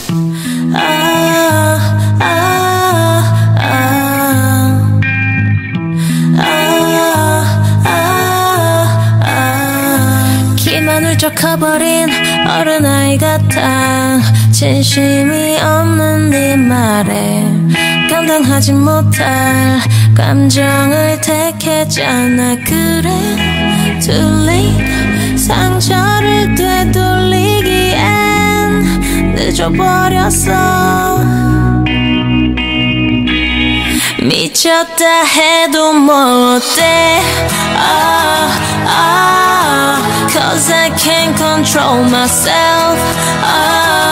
키만 훌쩍 커버린 어른아이 같아. 진심이 없는 네 말에 감당하지 못할 감정을 택했잖아. 그래 too late. 상처를 되돌리기엔 늦어버렸어. 미쳤다 해도 뭐 어때. Cause I can't control myself.